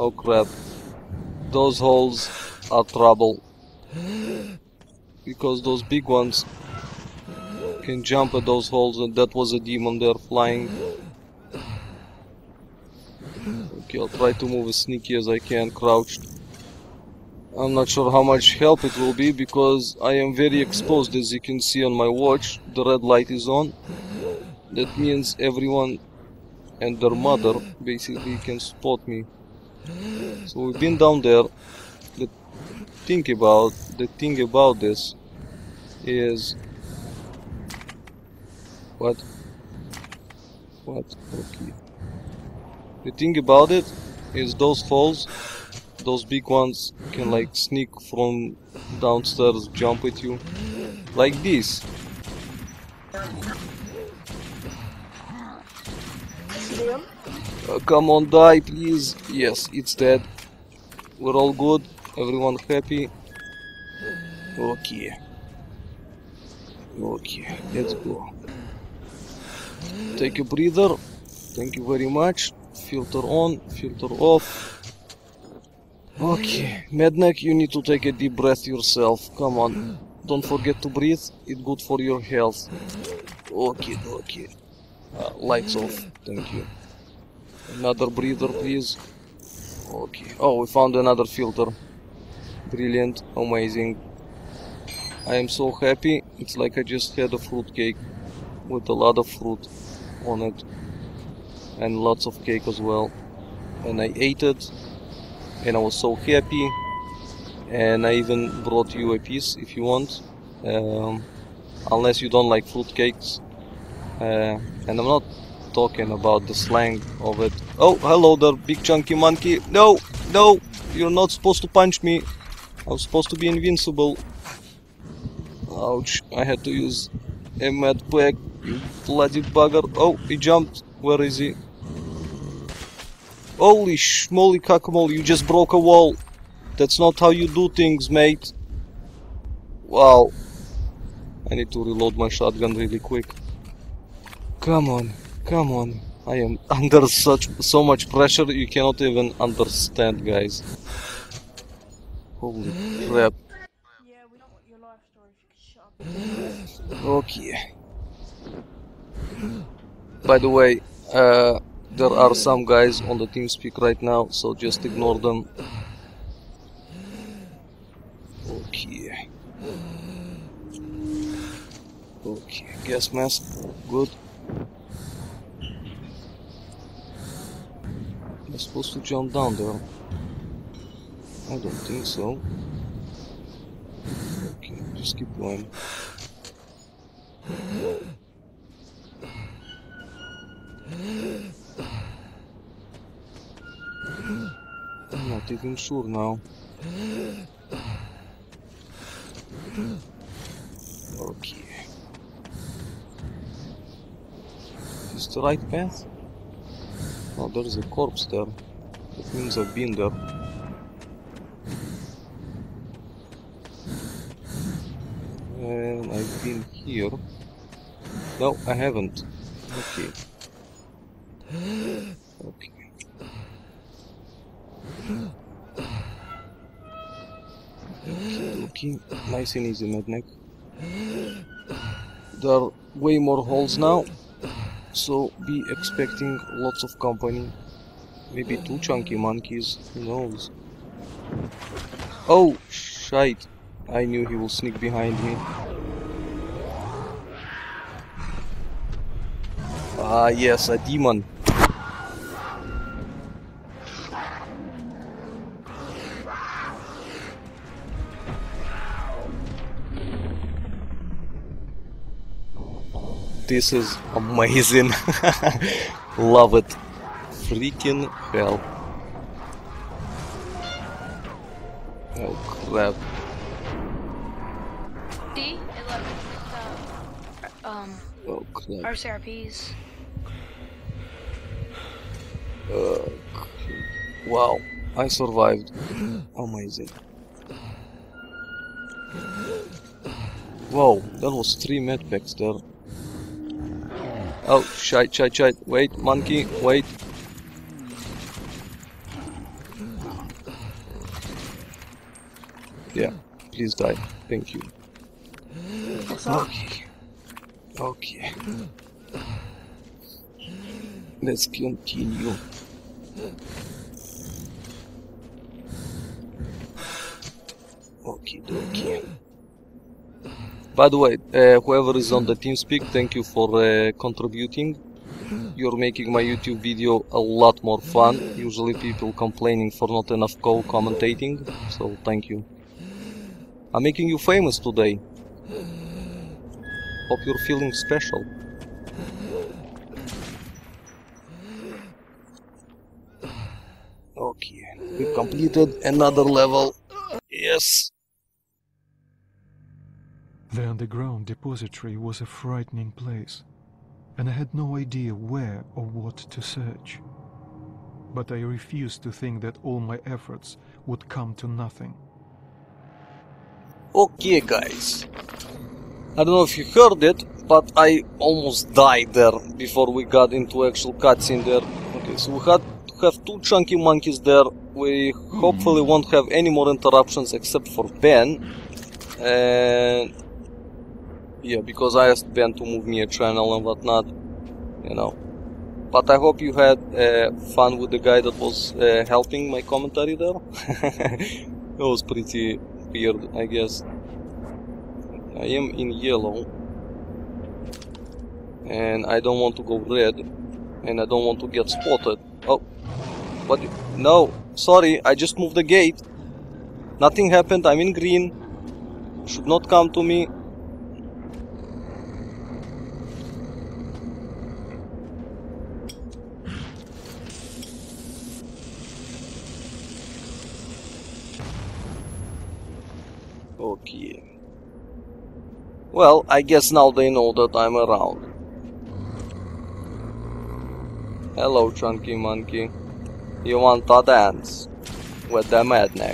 Oh crap. Those holes are trouble. Because those big ones can jump at those holes, and that was a demon there flying. Okay, I'll try to move as sneaky as I can, crouched. I'm not sure how much help it will be because I am very exposed, as you can see on my watch. The red light is on. That means everyone and their mother basically can spot me. So we've been down there. The thing about this is what? Okay. The thing about it is those falls, those big ones can like sneak from downstairs, jump at you, like this. Come on, die, please. Yes, it's dead. We're all good. Everyone happy. Okay. Okay, let's go. Take a breather. Thank you very much. Filter on, filter off. Okay, Mednek, you need to take a deep breath yourself. Come on. Don't forget to breathe. It's good for your health. Okay, okay. Lights off. Thank you. Another breather, please. Okay. Oh, we found another filter. Brilliant. Amazing. I am so happy. It's like I just had a fruit cake with a lot of fruit on it. And lots of cake as well. And I ate it. And I was so happy. And I even brought you a piece if you want. Unless you don't like fruit cakes. And I'm not talking about the slang of it. Oh, hello there, big chunky monkey. No, no, you're not supposed to punch me. I'm supposed to be invincible. Ouch, I had to use a med pack, you bloody bugger. Oh, he jumped. Where is he? Holy schmoly cacamole, you just broke a wall. That's not how you do things, mate. Wow. I need to reload my shotgun really quick. Come on, come on. I am under so much pressure you cannot even understand, guys. Holy crap. Yeah, we don't want your life story. Shut up. Okay. By the way, there are some guys on the TeamSpeak right now, so just ignore them. Okay. Okay, gas mask, good. I'm supposed to jump down there. I don't think so. Okay, just keep going. I'm not even sure now. Okay. Is the right path? Oh, there's a corpse there. That means I've been there. And I've been here. No, I haven't. Okay. Okay. Okay, nice and easy, Mednek. There are way more holes now, so be expecting lots of company. Maybe 2 chunky monkeys, who knows? Oh, shite. I knew he will sneak behind me. Ah, yes, a demon. This is amazing. Love it. Freaking hell. Oh crap. D11. Oh crap. RCRPs. Wow, I survived. Amazing. Whoa, that was 3 medpacks there. Oh, shite. Wait, monkey, wait. please die. Thank you. What's up? Okay. Okay. Let's continue. Okie dokie. By the way, whoever is on the TeamSpeak, thank you for contributing. You're making my YouTube video a lot more fun. Usually people complaining for not enough co-commentating, so thank you. I'm making you famous today. Hope you're feeling special. Okay, we completed another level. Yes. The underground depository was a frightening place, and I had no idea where or what to search. But I refused to think that all my efforts would come to nothing. Okay, guys. I don't know if you heard it, but I almost died there before we got into actual cutscene there. Okay, so we had to have two chunky monkeys there. We hopefully won't have any more interruptions except for Ben. And yeah, because I asked Ben to move me a channel and whatnot, you know. But I hope you had fun with the guy that was helping my commentary there. It was pretty weird, I guess. I am in yellow. And I don't want to go red. And I don't want to get spotted. Oh. What? No. Sorry, I just moved the gate. Nothing happened. I'm in green. Should not come to me. Okay. Well, I guess now they know that I'm around. Hello, chunky monkey. You want to dance with the Mednek?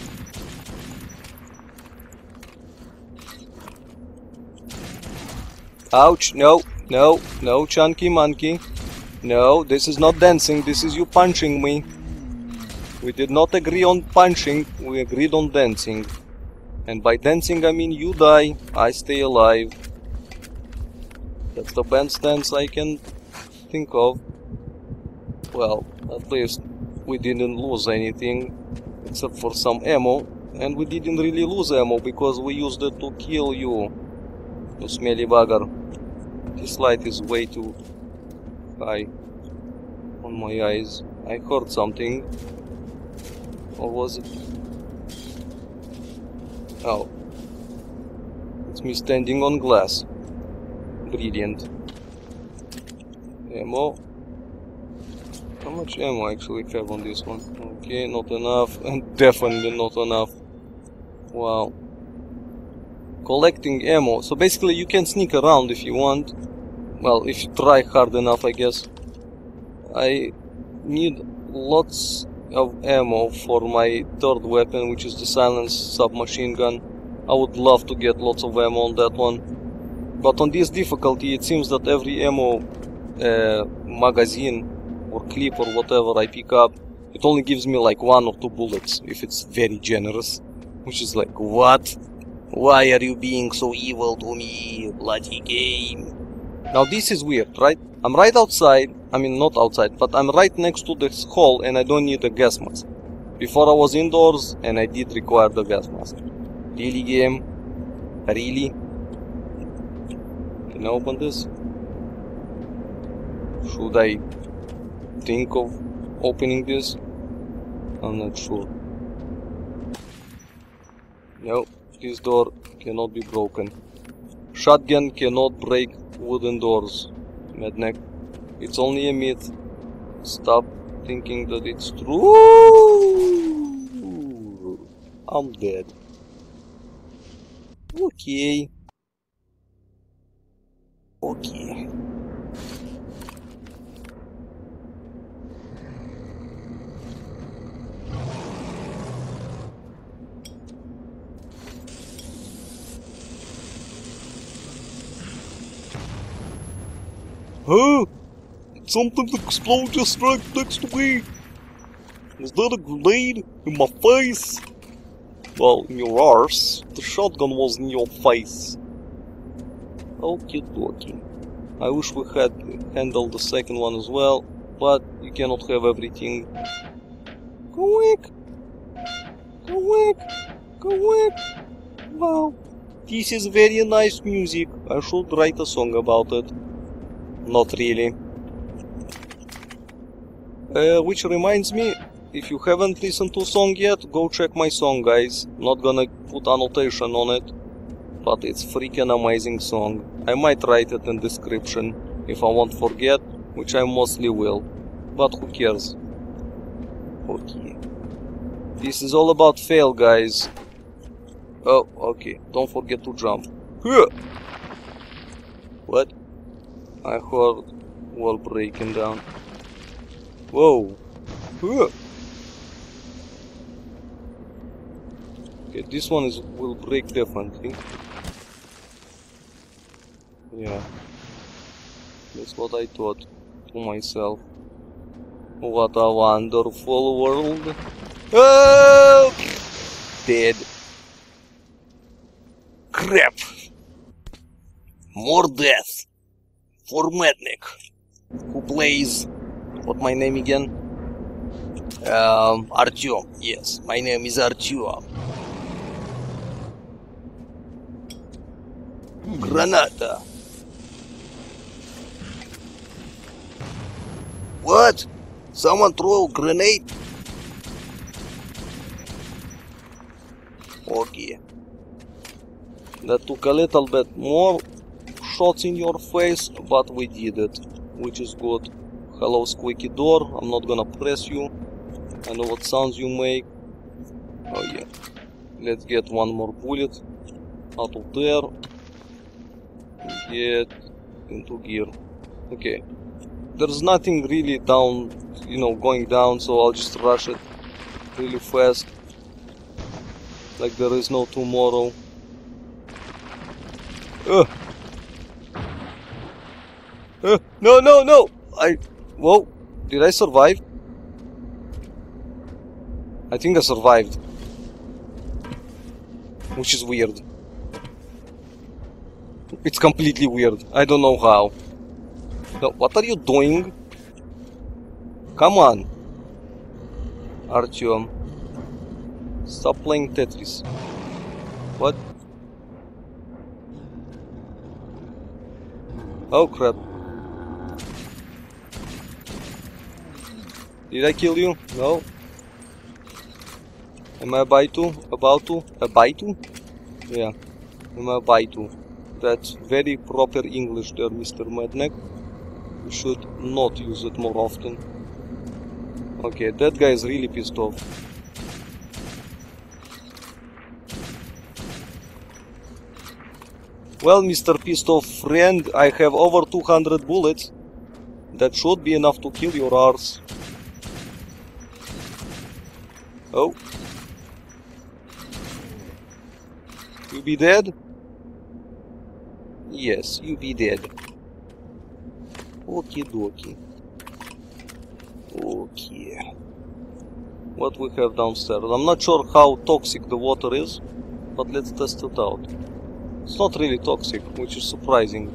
Ouch, no, no, no, chunky monkey. No, this is not dancing, this is you punching me. We did not agree on punching, we agreed on dancing. And by dancing I mean you die, I stay alive. That's the best dance I can think of. Well, at least we didn't lose anything, except for some ammo. And we didn't really lose ammo, because we used it to kill you, you smelly bugger. This light is way too high on my eyes. I heard something. Or was it? Oh. It's me standing on glass. Brilliant. Ammo. How much ammo I actually have on this one? Okay, not enough. And definitely not enough. Wow. Collecting ammo. So basically you can sneak around if you want. Well, if you try hard enough, I guess. I need lots of ammo for my third weapon, which is the silenced submachine gun. I would love to get lots of ammo on that one. But on this difficulty, it seems that every ammo magazine or clip or whatever I pick up, it only gives me like 1 or 2 bullets, if it's very generous. Which is like, what? Why are you being so evil to me, bloody game? Now this is weird, right? I'm right outside, I mean not outside, but I'm right next to this hole and I don't need a gas mask. Before I was indoors and I did require the gas mask. Really, game? Really? Can I open this? Should I think of opening this? I'm not sure. No, this door cannot be broken. Shotgun cannot break wooden doors, Mednek. It's only a myth. Stop thinking that it's true. I'm dead. Okay. Okay. Huh? Something exploded just right next to me. Was that a grenade in my face? Well, in your arse. The shotgun was in your face. Okie dokie. I wish we had handled the second one as well, but you cannot have everything. Quick! Quick! Quick! Wow. This is very nice music. I should write a song about it. Not really. Which reminds me, if you haven't listened to a song yet, go check my song, guys. Not gonna put annotation on it, but it's freaking amazing song. I might write it in description if I won't forget, which I mostly will. But who cares? Okay. This is all about fail, guys. Oh, okay. Don't forget to jump. What? I heard wall breaking down. Whoa. Okay, this one will break definitely. Yeah. That's what I thought to myself. What a wonderful world. Oh! Dead. Crap. More death. For Mednik. Who plays... What my name again? Artyom. Yes, my name is Artyom. Granata. What? Someone throw a grenade? Okay. That took a little bit more shots in your face, but we did it, which is good. Hello, squeaky door. I'm not gonna press you. I know what sounds you make. Oh yeah. Let's get one more bullet out of there. Get into gear. Okay. There's nothing really down, going down, so I'll just rush it really fast. Like there is no tomorrow. No! Whoa! Did I survive? I think I survived. Which is weird. It's completely weird. I don't know how. No, what are you doing? Come on. Artyom. Stop playing Tetris. What? Oh crap. Did I kill you? No. Am I about to? About to? Yeah. Am I about to? That's very proper English there, Mr. Mednik. You should not use it more often. Okay, that guy is really pissed off. Well, Mr. Pissed Off friend, I have over 200 bullets. That should be enough to kill your arse. Oh. You be dead? Yes, you be dead. Okie dokie. Okay. What we have downstairs? I'm not sure how toxic the water is, but let's test it out. It's not really toxic, which is surprising.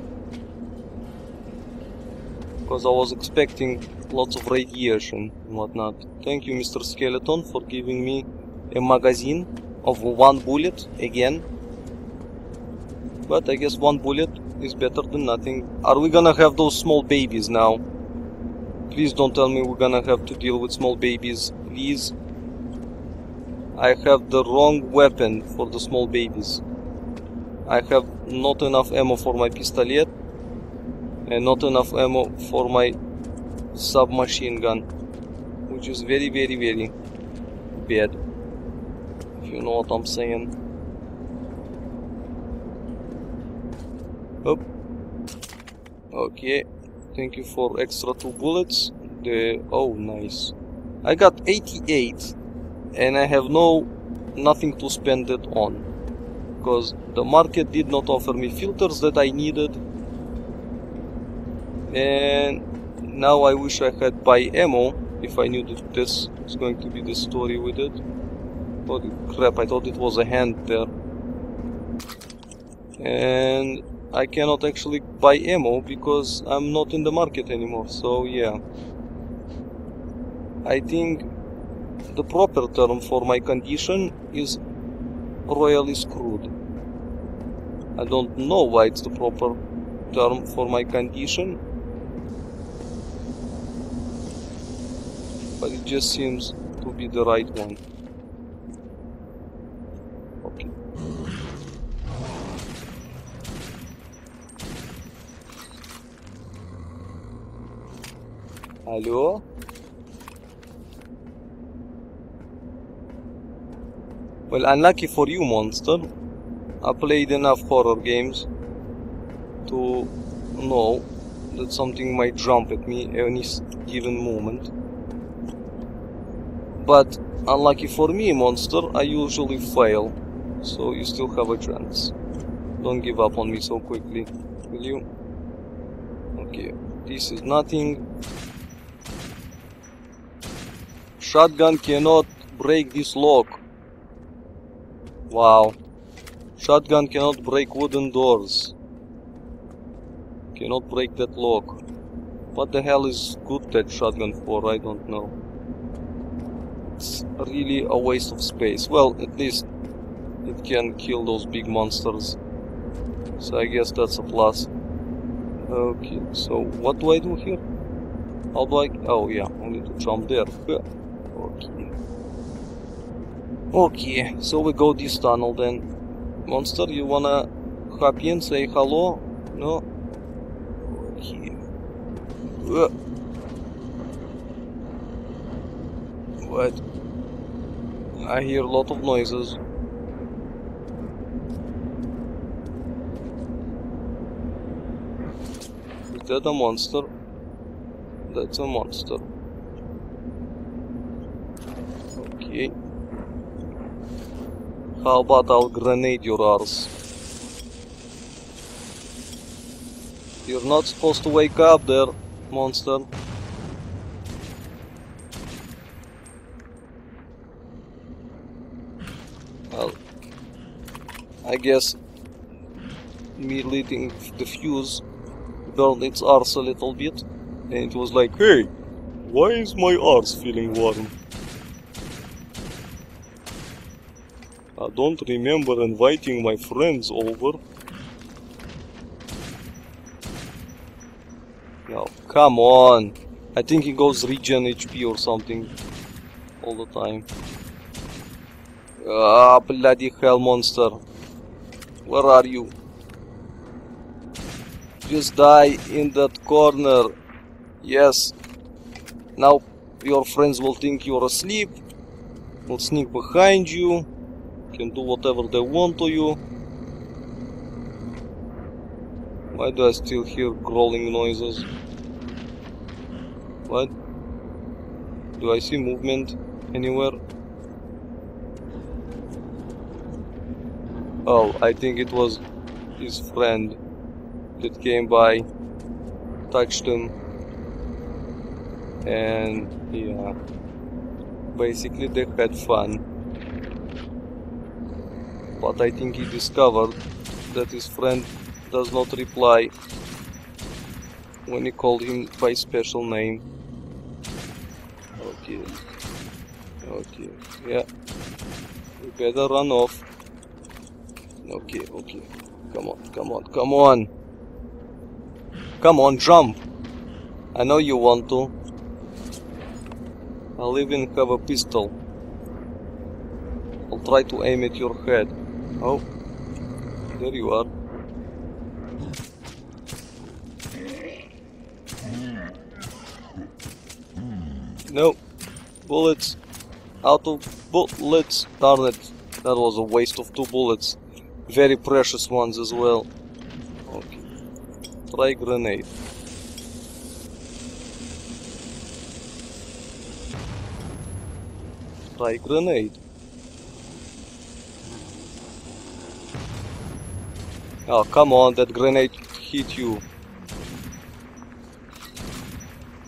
Because I was expecting lots of radiation and whatnot. Thank you, Mr. Skeleton, for giving me a magazine of 1 bullet again. But I guess 1 bullet is better than nothing. Are we gonna have those small babies now? Please don't tell me we're gonna have to deal with small babies. Please. I have the wrong weapon for the small babies. I have not enough ammo for my pistolet. And not enough ammo for my submachine gun. Which is very, very, very bad. If you know what I'm saying. Oh. Okay. Thank you for extra 2 bullets. Oh, nice. I got 88. And I have nothing to spend it on. Because the market did not offer me filters that I needed. And now I wish I had buy ammo if I knew that this was going to be the story with it. Holy crap, I thought it was a hand there. And I cannot actually buy ammo because I'm not in the market anymore, so yeah. I think the proper term for my condition is royally screwed. I don't know why it's the proper term for my condition, but it just seems to be the right one. Okay. Hello? Well, unlucky for you, monster. I played enough horror games to know that something might jump at me any given moment. But unlucky for me, monster, I usually fail. So you still have a chance. Don't give up on me so quickly, will you? Okay, this is nothing. Shotgun cannot break this lock. Wow. Shotgun cannot break wooden doors. Cannot break that lock. What the hell is good that shotgun for? I don't know. It's really a waste of space. Well, at least it can kill those big monsters. So I guess that's a plus. Okay, so what do I do here? How do I... Oh yeah, I need to jump there. Okay. Okay, so we go this tunnel then. Monster, you wanna hop in, say hello? No? Okay. What? I hear a lot of noises. Is that a monster? That's a monster. Okay. How about I'll grenade your arse? You're not supposed to wake up there, monster. Well, I guess me lighting the fuse burned its arse a little bit, and it was like, hey, why is my arse feeling warm? I don't remember inviting my friends over. No, come on. I think he goes regen HP or something all the time. Ah, bloody hell, monster. Where are you? Just die in that corner. Yes. Now your friends will think you're asleep. Will sneak behind you. Can do whatever they want to you. Why do I still hear growling noises? What? Do I see movement anywhere? Oh, I think it was his friend that came by, touched him, and yeah, basically they had fun. But I think he discovered that his friend does not reply when he called him by special name. Okay. Okay. Yeah. We better run off. Okay, okay. Come on, come on, come on. Come on, jump. I know you want to. I'll even have a pistol. I'll try to aim at your head. Oh, there you are. No, bullets. Out of bullets. Darn it. That was a waste of 2 bullets. Very precious ones as well. Okay. Try grenade. Try grenade. Oh, come on, that grenade hit you.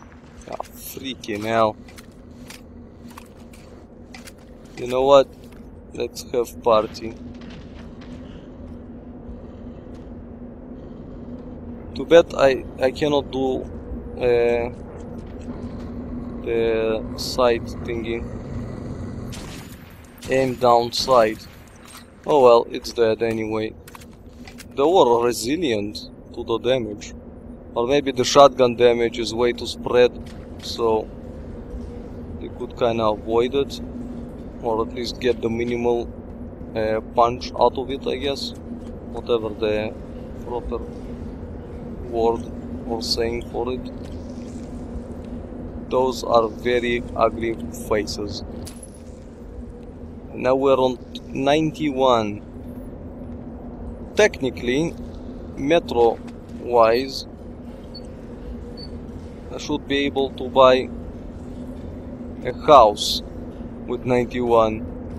Oh, freaking hell. You know what? Let's have party. Too bad I cannot do the side thingy. Aim down sight. Oh well, it's dead anyway. They were resilient to the damage. Or maybe the shotgun damage is way too spread, so they could kinda avoid it. Or at least get the minimal punch out of it, I guess. Whatever the proper word or saying for it. Those are very ugly faces. Now we're on 91. Technically, metro wise, I should be able to buy a house with 91.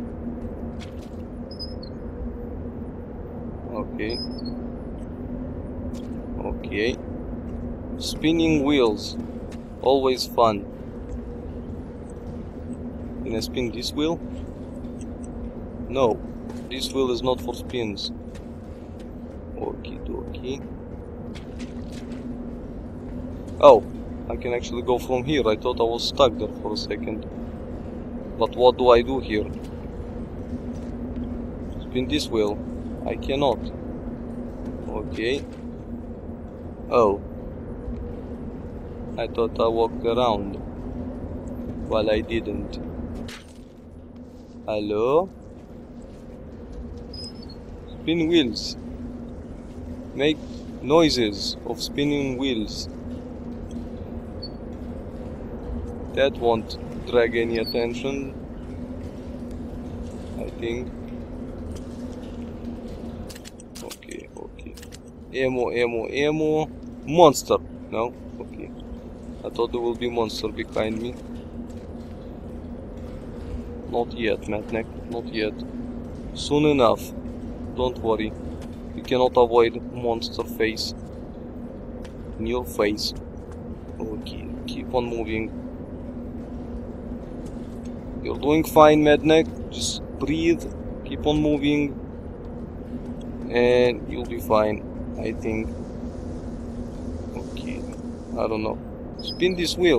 Okay. Okay. Spinning wheels. Always fun. Can I spin this wheel? No. This wheel is not for spins. Okie dokie. Oh, I can actually go from here. I thought I was stuck there for a second. But what do I do here? Spin this wheel. I cannot. Okay. Oh. I thought I walked around. Well, I didn't. Hello? Spin wheels. Make noises of spinning wheels. That won't drag any attention, I think. Okay, okay. Ammo, ammo, ammo. Monster. No? Okay. I thought there will be monster behind me. Not yet, Madneck. Not yet. Soon enough. Don't worry. You cannot avoid monster face. In your face. Okay, keep on moving. You're doing fine, Madneck. Just breathe. Keep on moving. And you'll be fine, I think. Okay. I don't know. Spin this wheel.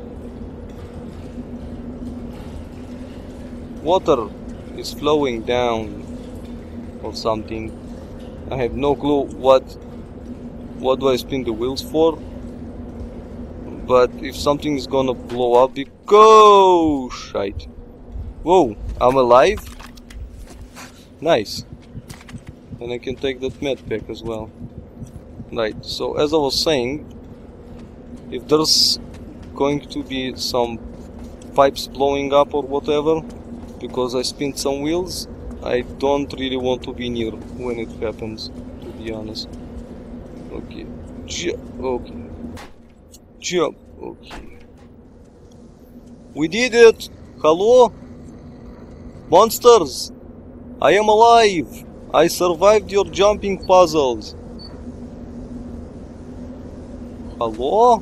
Water is flowing down or something. I have no clue what do I spin the wheels for. But if something is gonna blow up, go shite. Whoa, I'm alive? Nice. And I can take that med pack as well. Right, so as I was saying, if there's going to be some pipes blowing up or whatever, because I spin some wheels, I don't really want to be near when it happens, to be honest. Okay. Okay. Jump. Okay. We did it! Hello? Monsters! I am alive! I survived your jumping puzzles! Hello?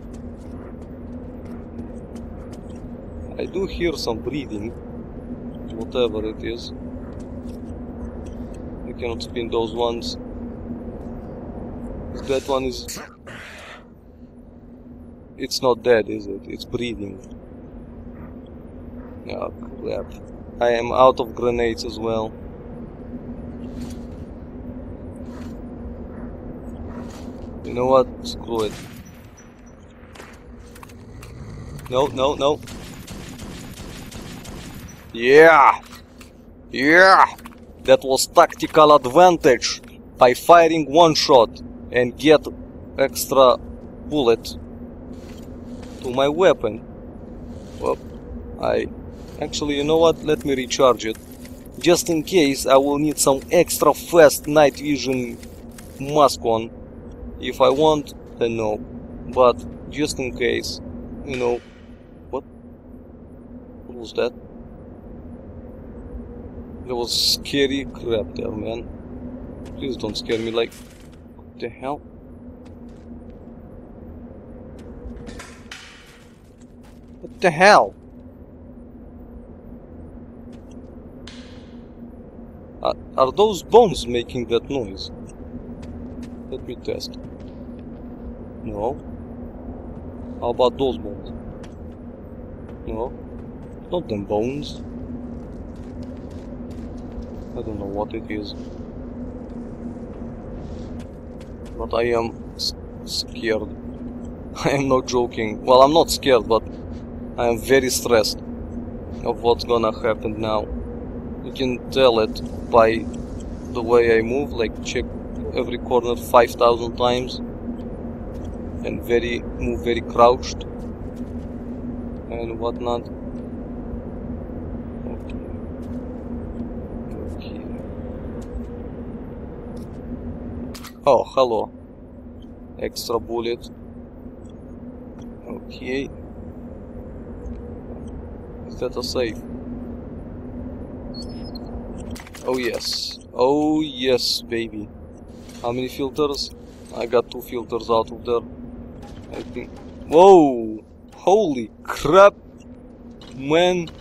I do hear some breathing. Whatever it is. I cannot spin those ones. That one is... It's not dead, is it? It's breathing. Oh, crap. I am out of grenades as well. You know what? Screw it. No, no, no. Yeah! Yeah! That was tactical advantage by firing one shot and get extra bullet to my weapon. Well, actually, you know what? Let me recharge it. Just in case I will need some extra fast night vision mask on. If I want, then no. But just in case, you know. What was that? There was scary crap there, man. Please don't scare me like... What the hell? What the hell? Are those bones making that noise? Let me test. No. How about those bones? No. Not them bones. I don't know what it is. But I am scared. I am not joking. Well, I'm not scared, but I am very stressed of what's gonna happen now. You can tell it by the way I move, like check every corner 5,000 times and move very crouched and whatnot. Okay. Oh, hello. Extra bullet. Okay. Is that a safe? Oh yes. Oh yes, baby. How many filters? I got 2 filters out of there. I think. Whoa! Holy crap! Man!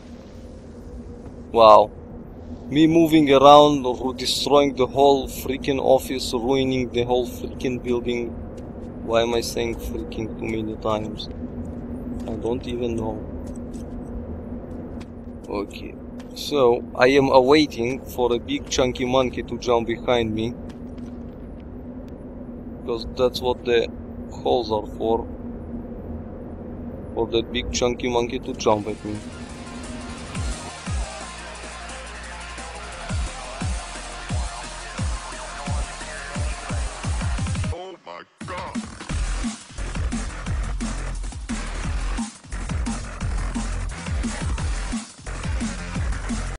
Wow. Me moving around, destroying the whole freaking office, ruining the whole freaking building. Why am I saying freaking too many times? I don't even know. Okay. So, I am awaiting for a big chunky monkey to jump behind me. Because that's what the holes are for. For that big chunky monkey to jump at me.